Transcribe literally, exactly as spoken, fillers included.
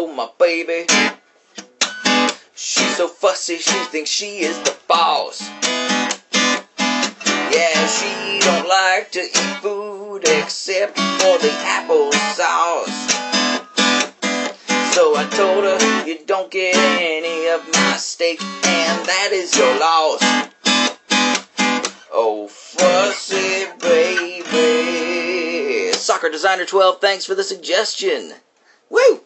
oh my baby. She's so fussy, she thinks she is the boss. Yeah, she don't like to eat food except for the applesauce. So I told her, you don't get any of my steak, and that is your loss. Oh, fussy baby. Soccer Designer twelve, thanks for the suggestion. Woo!